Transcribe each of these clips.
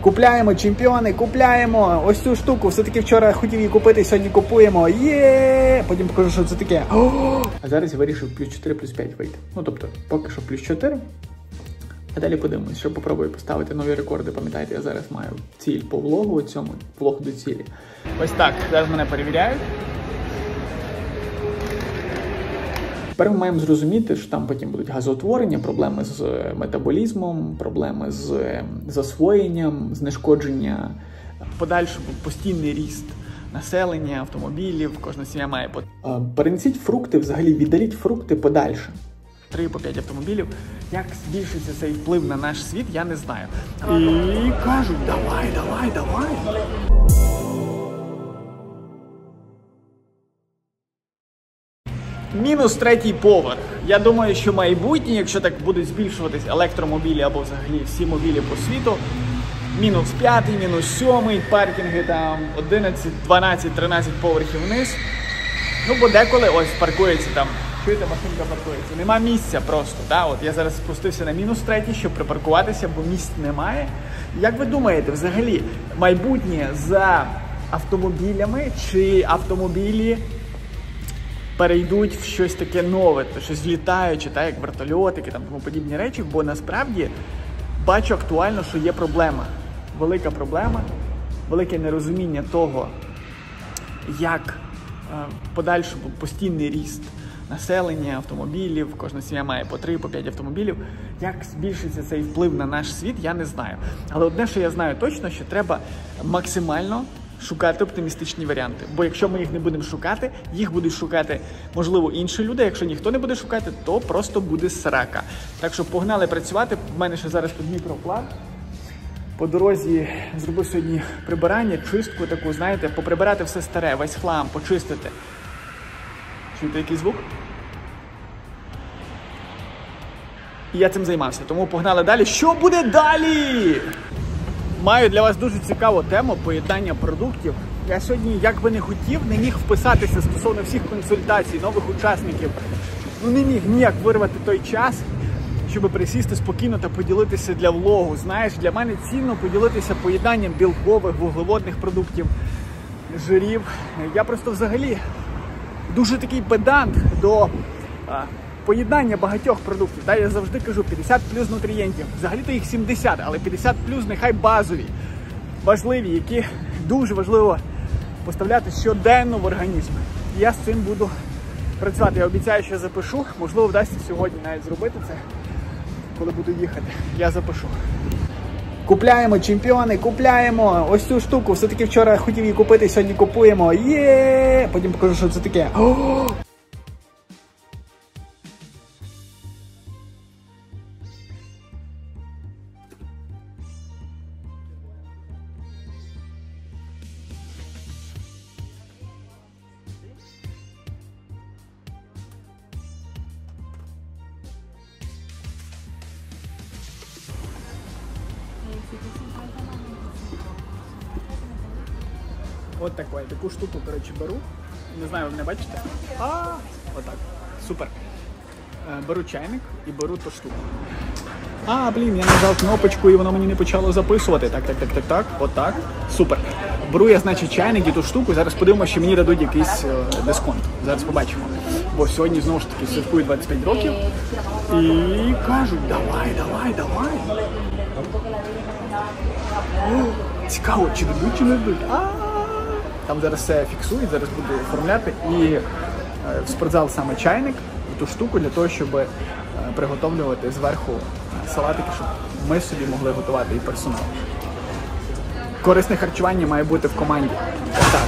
Купляємо, чемпіони, купляємо ось цю штуку. Все-таки вчора хотів її купити, сьогодні купуємо. Є! Потім покажу, що це таке. А зараз я вирішив плюс 4, плюс 5 вийти. Ну, тобто, поки що плюс 4. А далі подивимось, що попробую поставити нові рекорди. Пам'ятаєте, я зараз маю ціль по влогу цьому, влог до цілі. Ось так, зараз мене перевіряють. Тепер ми маємо зрозуміти, що там потім будуть газоутворення, проблеми з метаболізмом, проблеми з засвоєнням, знешкодження, подальший постійний ріст населення, автомобілів, кожна сім'я має. Перенесіть фрукти, взагалі віддаліть фрукти подальше. 3 по 5 автомобілів. Як збільшиться цей вплив на наш світ, я не знаю. І кажуть, давай. Мінус 3-й поверх. Я думаю, що майбутнє, якщо так будуть збільшуватись електромобілі або взагалі всі мобілі по світу, мінус 5-й, мінус 7-й, паркінги там 11, 12, 13 поверхів вниз. Ну, бо деколи ось паркується там, чуєте, машинка паркується. Нема місця просто, так? От я зараз спустився на мінус 3-й, щоб припаркуватися, бо місць немає. Як ви думаєте, взагалі, майбутнє за автомобілями чи автомобілі перейдуть в щось таке нове, то щось літаюче, так, як вертольотики, там, тому подібні речі, бо насправді бачу актуально, що є проблема. Велика проблема, велике нерозуміння того, як подальший постійний ріст населення, автомобілів, кожна сім'я має по 3, по 5 автомобілів. Як збільшиться цей вплив на наш світ, я не знаю. Але одне, що я знаю точно, що треба максимально шукати оптимістичні варіанти. Бо якщо ми їх не будемо шукати, їх будуть шукати, можливо, інші люди. Якщо ніхто не буде шукати, то просто буде срака. Так що погнали працювати. В мене ще зараз тут Дніпро-Плат. По дорозі зробив сьогодні прибирання, чистку таку, знаєте, поприбирати все старе, весь хлам, почистити. Чуєте який звук? І я цим займався. Тому погнали далі. Що буде далі? Маю для вас дуже цікаву тему поєднання продуктів. Я сьогодні, як би не хотів, не міг вписатися стосовно всіх консультацій, нових учасників. Ну, не міг ніяк вирвати той час, щоб присісти спокійно та поділитися для влогу. Знаєш, для мене цінно поділитися поєднанням білкових, вуглеводних продуктів, жирів. Я просто взагалі дуже такий педант до поєднання багатьох продуктів. Я завжди кажу, 50 плюс нутрієнтів. Взагалі-то їх 70, але 50 плюс нехай базові, важливі, які дуже важливо поставляти щоденно в організм. Я з цим буду працювати. Я обіцяю, що я запишу. Можливо, вдасться сьогодні навіть зробити це, коли буду їхати. Я запишу. Купляємо, чемпіони, купляємо ось цю штуку. Все-таки вчора хотів її купити, сьогодні купуємо. Є! Потім покажу, що це таке. От таку штуку, коротше, беру. Не знаю, ви мене бачите? Отак. Супер. Беру чайник і беру ту штуку. Блін, я нажав кнопочку і воно мені не почало записувати. Так. Отак. Супер. Беру я, значить, чайник і ту штуку. Зараз подивимося, що мені дадуть якийсь дисконт. Зараз побачимо. Бо сьогодні, знову ж таки, святкую 25 років. І кажуть, давай. Цікаво, чи дадуть, чи не дадуть. Там зараз все фіксують, зараз буду оформляти. І в спортзал саме чайник, ту штуку для того, щоб приготовлювати зверху салатики, щоб ми собі могли готувати і персонал. Корисне харчування має бути в команді. Отак.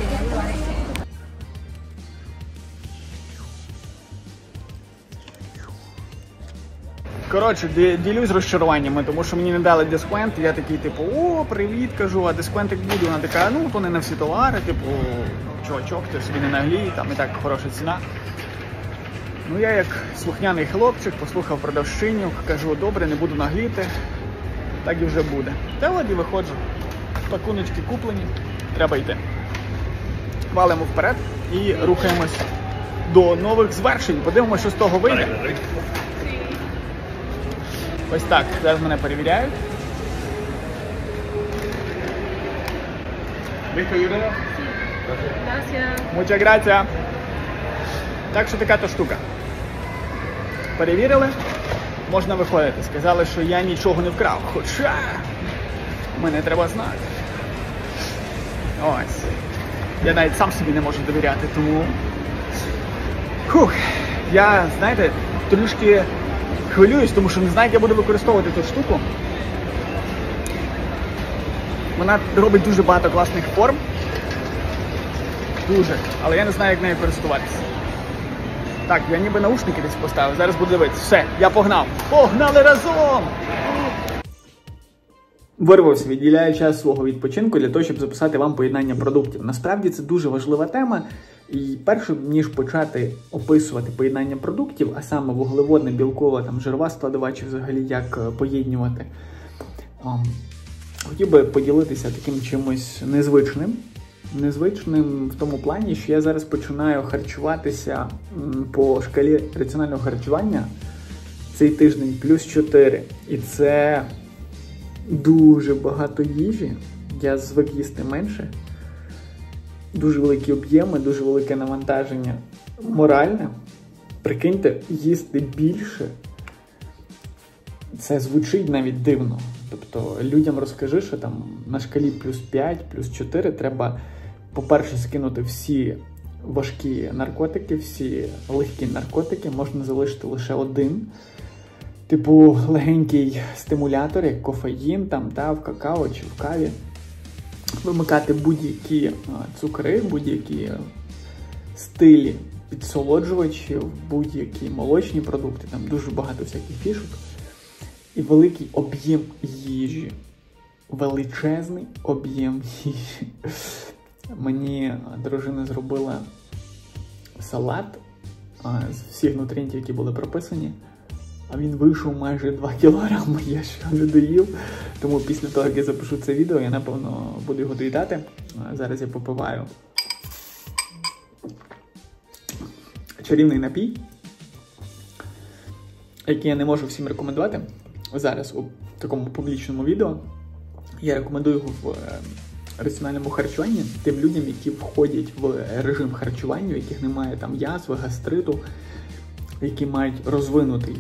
Коротше, ділюсь розчаруваннями, тому що мені не дали дисконт. Я такий, типу, привіт, кажу, а дисконтик буде. Вона така, то не на всі товари, типу, чувачок, ти собі не наглій, там і так хороша ціна. Ну, я як слухняний хлопчик, послухав продавщиню, кажу, добре, не буду нагліти, так і вже буде. Та от і виходжу. Пакуночки куплені, треба йти. Валимо вперед і рухаємось до нових звершень. Подивимося, що з того вийде. Ось так, зараз мене перевіряють. Rico, you know? Gracias. Muchas gracias. Так що така то штука. Перевірили, можна виходити. Сказали, що я нічого не вкрав. Хоча мене треба знати. Ось. Я навіть сам собі не можу довіряти, тому... Фух. Я, знаєте, трішки хвилююсь, тому що не знаю, як я буду використовувати ту штуку. Вона робить дуже багато класних форм. Дуже. Але я не знаю, як нею користуватися. Так, я ніби наушники десь поставив. Зараз буду дивитися. Все, я погнав. Погнали разом! Вирвався, відділяю час свого відпочинку для того, щоб записати вам поєднання продуктів. Насправді це дуже важлива тема. І перше, ніж почати описувати поєднання продуктів, а саме вуглеводне, білкова, там, жирова складова, чи взагалі як поєднувати, хотів би поділитися таким чимось незвичним. Незвичним в тому плані, що я зараз починаю харчуватися по шкалі раціонального харчування цей тиждень плюс 4. І це дуже багато їжі. Я звик їсти менше. Дуже великі об'єми, дуже велике навантаження моральне. Прикиньте, їсти більше. Це звучить навіть дивно. Тобто людям розкажи, що там на шкалі плюс 5, плюс 4 треба, по-перше, скинути всі важкі наркотики, всі легкі наркотики, можна залишити лише один. Типу легенький стимулятор, як кофеїн, там, та, в какао чи в каві. Вимикати будь-які цукри, будь-які стилі підсолоджувачів, будь-які молочні продукти, там дуже багато всяких фішок. І великий об'єм їжі. Величезний об'єм їжі. Мені дружина зробила салат з всіх нутрієнтів, які були прописані. А він вийшов майже 2 кілограми, я ще не доїв. Тому після того, як я запишу це відео, я, напевно, буду його доїдати. Зараз я попиваю чарівний напій, який я не можу всім рекомендувати. Зараз у такому публічному відео. Я рекомендую його в раціональному харчуванні тим людям, які входять в режим харчування, у яких немає там язви, гастриту, які мають розвинутий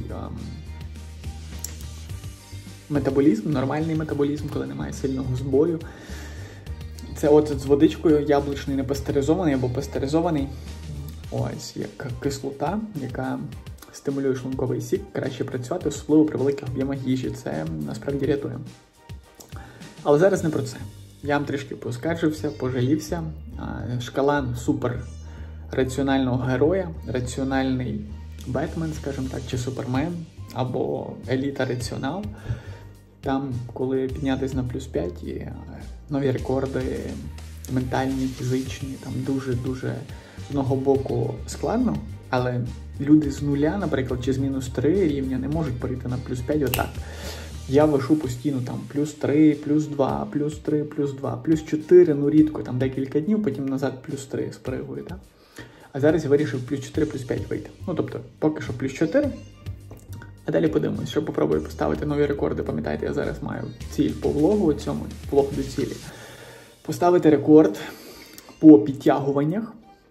метаболізм, нормальний метаболізм, коли немає сильного збою. Це оцет з водичкою, яблучний непастеризований або пастеризований. Ось, як кислота, яка стимулює шлунковий сік, краще працювати, особливо при великих об'ємах їжі. Це насправді рятує. Але зараз не про це. Я вам трішки поскаржився, пожалівся. Шкала супер раціонального героя, раціональний Бетмен, скажімо так, чи Супермен, або еліта раціонал. Там, коли піднятись на плюс 5, і нові рекорди, ментальні, фізичні, там дуже-дуже з одного боку складно, але люди з нуля, наприклад, чи з мінус 3 рівня не можуть перейти на плюс 5 отак. Я вишу постійно там плюс 3, плюс 2, плюс 3, плюс 2, плюс 4, ну рідко, там декілька днів, потім назад плюс 3 спригую, так? А зараз я вирішив плюс 4, плюс 5 вийти. Ну, тобто, поки що плюс 4, а далі подивимось, що попробую поставити нові рекорди. Пам'ятаєте, я зараз маю ціль по влогу цьому, влог до цілі. Поставити рекорд по підтягуваннях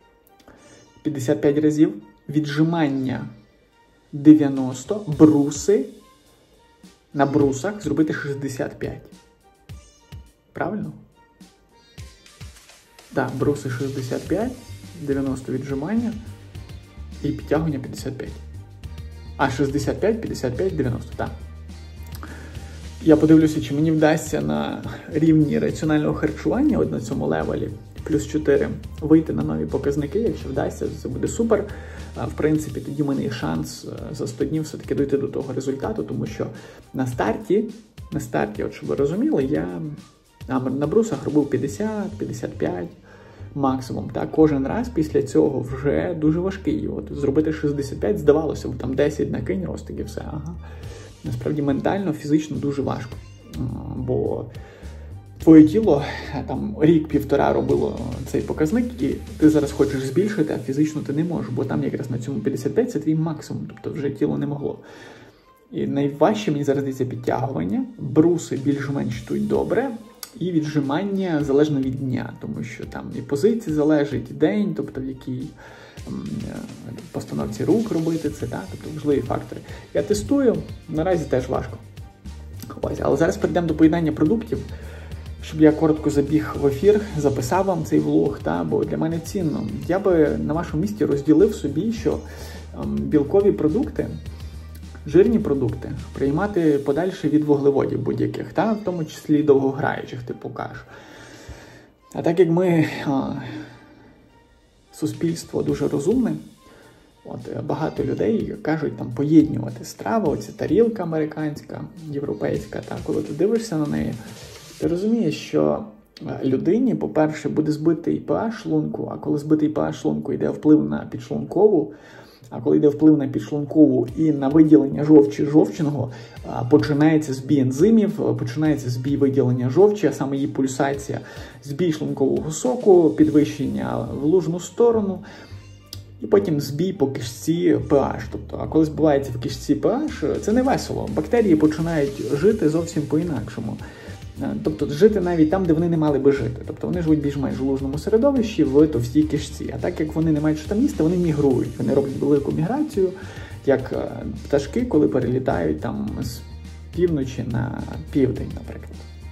55 разів, віджимання 90, бруси, на брусах зробити 65. Правильно? Так, бруси 65, 90 віджимання і підтягування 55. А 65, 55, 90, так. Я подивлюся, чи мені вдасться на рівні раціонального харчування, от на цьому левелі, плюс 4, вийти на нові показники. Якщо вдасться, це буде супер. В принципі, тоді в мене є шанс за 100 днів все-таки дойти до того результату, тому що на старті, от щоб ви розуміли, я на брусах робив 50, 55 максимум. Так? Кожен раз після цього вже дуже важкий. От зробити 65, здавалося, бо там 10 накинь ростик і все. Ага. Насправді ментально, фізично дуже важко. Бо твоє тіло там рік-півтора робило цей показник, і ти зараз хочеш збільшити, а фізично ти не можеш, бо там якраз на цьому 55 це твій максимум, тобто вже тіло не могло. І найважче мені зараз дається підтягування, бруси більш-менш йдуть добре, і віджимання залежно від дня, тому що там і позиції залежить, і день, тобто в якій постановці рук робити це, тобто важливі фактори. Я тестую, наразі теж важко. Ось, але зараз перейдемо до поєднання продуктів, щоб я коротко забіг в ефір, записав вам цей влог, бо для мене цінно. Я би на вашому місці розділив собі, що білкові продукти, жирні продукти приймати подальше від вуглеводів будь-яких, в тому числі довгограючих, типу каш. А так як ми суспільство дуже розумне, багато людей кажуть там поєднувати страви, оця тарілка американська, європейська, коли ти дивишся на неї, ти розумієш, що людині, по-перше, буде збитий pH шлунку, а коли збитий pH шлунку йде вплив на підшлункову, а коли йде вплив на підшлункову і на виділення жовчі жовчного, починається збій ензимів, починається збій виділення жовчі, а саме її пульсація, збій шлункового соку, підвищення в лужну сторону, і потім збій по кишці pH. Тобто, а коли збивається в кишці pH, це не весело. Бактерії починають жити зовсім по-інакшому. Тобто жити навіть там, де вони не мали би жити. Тобто вони живуть більш-менш у лужному середовищі, в товстій кишці. А так як вони не мають що там їсти, вони мігрують. Вони роблять велику міграцію, як пташки, коли перелітають там з півночі на південь, наприклад.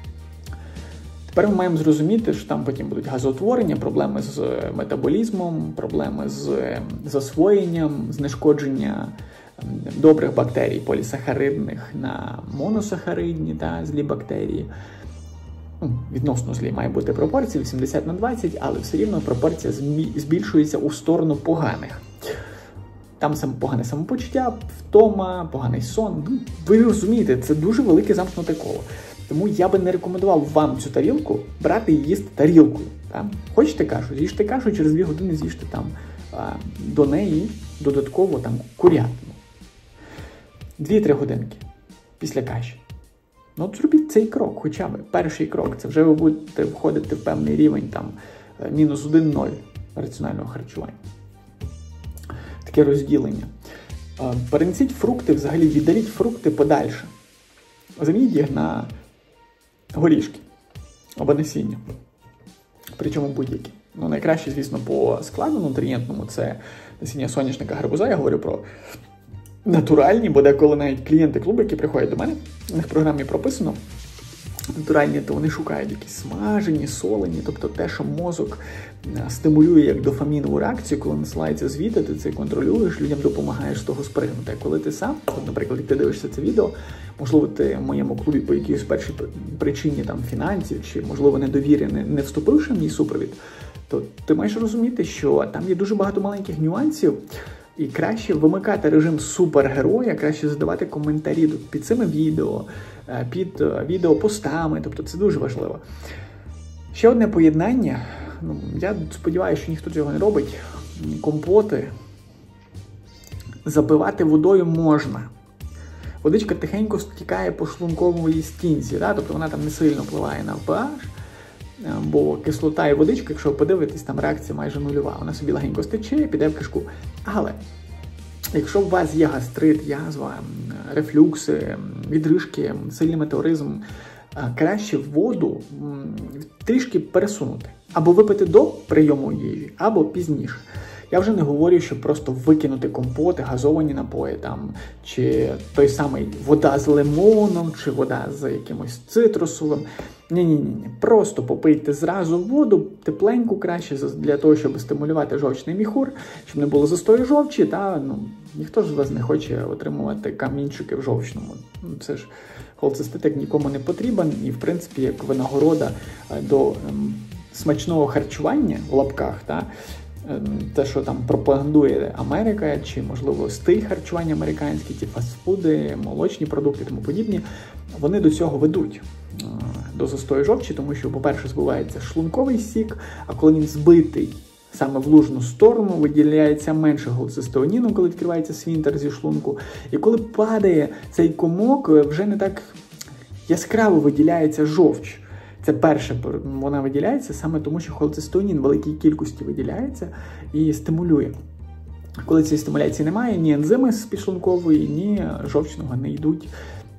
Тепер ми маємо зрозуміти, що там потім будуть газоутворення, проблеми з метаболізмом, проблеми з засвоєнням, знешкодження добрих бактерій полісахаридних на моносахаридні, злі бактерії. Відносно злі має бути пропорція 80/20, але все рівно пропорція збільшується у сторону поганих. Там погане самопочуття, втома, поганий сон. Ви розумієте, це дуже велике замкнуте коло. Тому я би не рекомендував вам цю тарілку брати і їсти тарілкою. Хочете кашу? З'їжте кашу, через 2 години з'їжте до неї додатково курятину. 2-3 годинки після каші. Зробіть цей крок, хоча б перший крок. Це вже ви будете входити в певний рівень мінус 1-0 раціонального харчування. Таке розділення. Перенесіть фрукти, взагалі віддаліть фрукти подальше. Замініть їх на горішки або насіння. Причому будь-які. Найкраще, звісно, по складу нутрієнтному це насіння соняшника, гарбуза. Я говорю про натуральні, бо деколи навіть клієнти клубу, які приходять до мене, у них в програмі прописано натуральні, то вони шукають якісь смажені, солені, тобто те, що мозок стимулює як дофамінову реакцію, коли насилається звідти, ти це контролюєш, людям допомагаєш з того спригнути. А коли ти сам, наприклад, ти дивишся це відео, можливо, ти в моєму клубі по якійсь першій причині фінансів, чи, можливо, недовір'я не вступивши в мій супровід, то ти маєш розуміти, що там є дуже багато маленьких нюансів, і краще вимикати режим супергероя, краще задавати коментарі під цими відео, під відеопостами, тобто це дуже важливо. Ще одне поєднання, я сподіваюся, що ніхто цього не робить, компоти запивати водою можна. Водичка тихенько стікає по шлунковій стінці, тобто вона не сильно впливає на pH, бо кислота і водичка, якщо ви подивитесь, там реакція майже нульова. Вона собі легенько стече, піде в кишку. Але якщо у вас є гастрит, язва, рефлюкси, відрижки, сильний метеоризм, краще воду трішки пересунути. Або випити до прийому їжі, або пізніше. Я вже не говорю, щоб просто викинути компоти, газовані напої, чи той самий вода з лимоном, чи вода з якимось цитрусовим. Ні. Просто попийте зразу воду, тепленьку краще, для того, щоб стимулювати жовчний міхур, щоб не було застою жовчі, ніхто ж з вас не хоче отримувати камінчики в жовчному. Це ж холецистит нікому не потрібен, і, в принципі, як винагорода до смачного харчування, в лапках, те, що пропагандує Америка, чи, можливо, стиль харчування американський, ті фастфуди, молочні продукти і тому подібні, вони до цього ведуть, до застою жовчі, тому що, по-перше, збивається шлунковий сік, а коли він збитий саме в лужну сторону, виділяється менше холецистеоніну, коли відкривається сфінктер зі шлунку, і коли падає цей комок, вже не так яскраво виділяється жовч. Це перше, вона виділяється саме тому, що холецистеонін в великій кількості виділяється і стимулює. Коли цієї стимуляції немає, ні ензими з підшлункової, ні жовчного не йдуть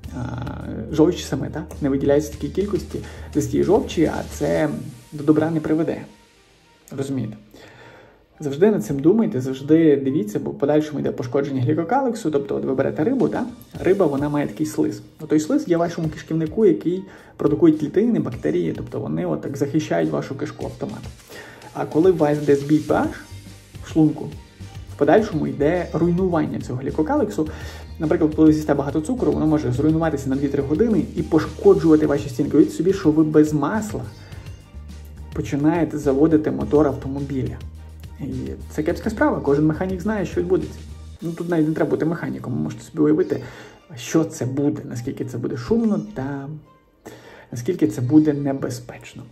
жовч саме, так? Не виділяється в такій кількості з тієї жовчі, а це до добра не приведе. Розумієте? Завжди над цим думайте, завжди дивіться, бо в подальшому йде пошкодження глікокалексу, тобто от ви берете рибу, так? Риба, вона має такий слиз. Той слиз є в вашому кишківнику, який продукує клітини, бактерії, тобто вони отак захищають вашу кишку автоматом. А коли у вас йде збій pH в шлунку, в подальшому йде руйнування цього глікокалексу. Наприклад, коли ви з'їсте багато цукру, воно може зруйнуватися на 2-3 години і пошкоджувати ваші стінки. Уявіть собі, що ви без масла починаєте заводити мотор автомобіля. І це кепська справа, кожен механік знає, що відбудеться. Тут навіть не треба бути механіком, ви можете собі уявити, що це буде, наскільки це буде шумно та наскільки це буде небезпечно.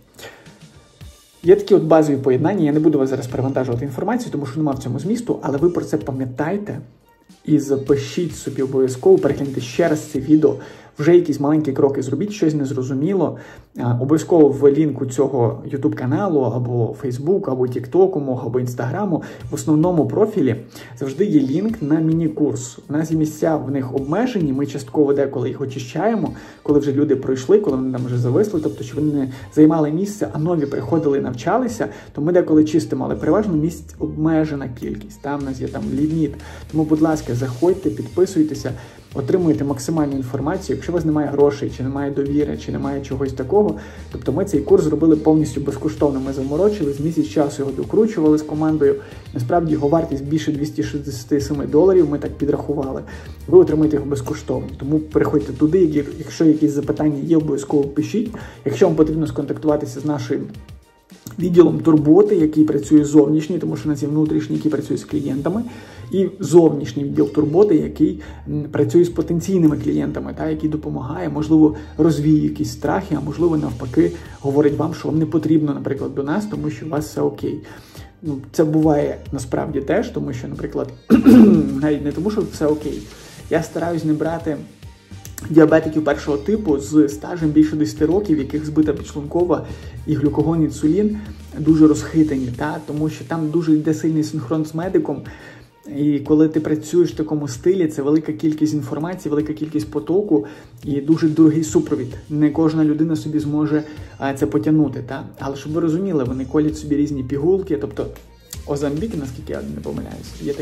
Є такі от базові поєднання, я не буду вас зараз перевантажувати інформацію, тому що нема в цьому змісту, але ви про це пам'ятайте і запишіть собі обов'язково, перегляньте ще раз це відео, вже якісь маленькі кроки зробіть, щось незрозуміло. Обов'язково в лінку цього YouTube-каналу, або Facebook, або TikTok, мого, або Instagram, в основному профілі завжди є лінк на міні-курс. У нас є місця, в них обмежені, ми частково деколи їх очищаємо, коли вже люди пройшли, коли вони там вже зависли, тобто, що вони не займали місце, а нові приходили і навчалися, то ми деколи чистимо, але переважно місць обмежена кількість, там у нас є там ліміт. Тому, будь ласка, заходьте, підписуйтеся, отримуєте максимальну інформацію. Якщо у вас немає грошей, чи немає довіри, чи немає чогось такого, тобто ми цей курс зробили повністю безкоштовно. Ми заморочили, з місяць часу його докручували з командою. Насправді його вартість більше $267, ми так підрахували. Ви отримаєте його безкоштовно. Тому переходьте туди, якщо якісь запитання є, обов'язково пишіть. Якщо вам потрібно сконтактуватися з нашим відділом турботи, який працює зовнішній, тому що у нас є внутрішній, який працює з клієнтами, і зовнішній відділ турботи, який працює з потенційними клієнтами, який допомагає, можливо, розвіє якісь страхи, а можливо, навпаки, говорить вам, що вам не потрібно, наприклад, до нас, тому що у вас все окей. Це буває насправді теж, тому що, наприклад, навіть не тому, що все окей. Я стараюсь не брати діабетиків першого типу з стажем більше 10 років, яких збита підшлункова і глюкогон, інсулін дуже розхитані, тому що там дуже йде сильний синхрон з медиком. І коли ти працюєш в такому стилі, це велика кількість інформації, велика кількість потоку і дуже дорогий супровід. Не кожна людина собі зможе це потягнути. Але щоб ви розуміли, вони колять собі різні пігулки, тобто Оземпік, наскільки я не помиляюсь,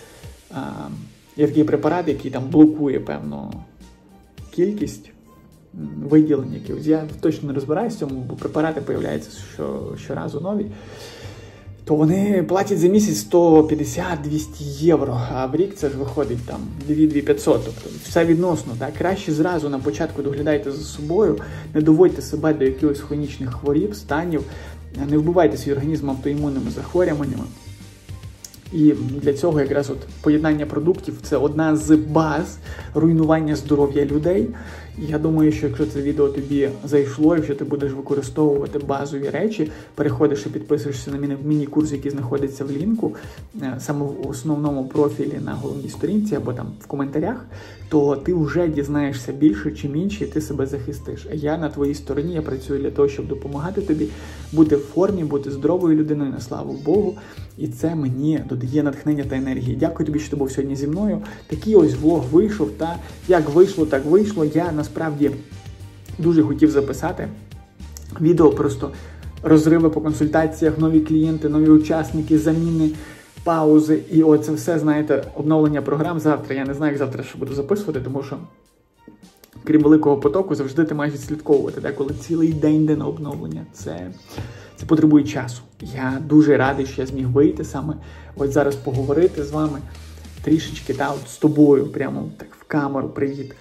є такий препарат, який там блокує певну кількість виділень якихось. Я точно не розбираюся в цьому, бо препарати з'являються щоразу нові. То вони платять за місяць 150-200 євро, а в рік це ж виходить там 2-500. Тобто все відносно. Краще зразу на початку доглядайте за собою, не доводьте себе до якихось хронічних хворіб, станів, не вбивайте свій організм автоімунними захворюваннями. І для цього якраз поєднання продуктів – це одна з баз руйнування здоров'я людей. І я думаю, що якщо це відео тобі зайшло, якщо ти будеш використовувати базові речі, переходиш і підписуєшся на міні-курс, який знаходиться в лінку, саме в основному профілі на головній сторінці або там в коментарях, то ти вже дізнаєшся більше, чим інші, і ти себе захистиш. А я на твоїй стороні, я працюю для того, щоб допомагати тобі бути в формі, бути здоровою людиною, на славу Богу. І це мені додає натхнення та енергії. Дякую тобі, що ти був сьогодні зі мною. Такий ось влог вийшов, як вийшло, так вийшло. Я насправді дуже хотів записати відео, просто розриви по консультаціях, нові клієнти, нові учасники, заміни, паузи. І оце все, знаєте, обновлення програм завтра. Я не знаю, як завтра що буду записувати, тому що крім великого потоку, завжди ти маєш відслідковувати, коли цілий день йде на обновлення. Це потребує часу. Я дуже радий, що я зміг вийти саме ось зараз поговорити з вами трішечки, з тобою, прямо так в камеру, привіт.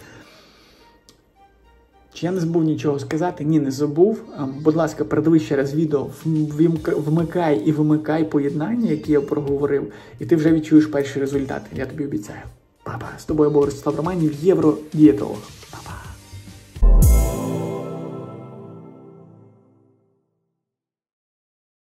Чи я не забув нічого сказати? Ні, не забув. Будь ласка, передивись ще раз відео, вмикай і вимикай поєднання, які я проговорив, і ти вже відчуєш перші результати, я тобі обіцяю. Па-па, з тобою був Ростислав Романів, євро-дієтолог.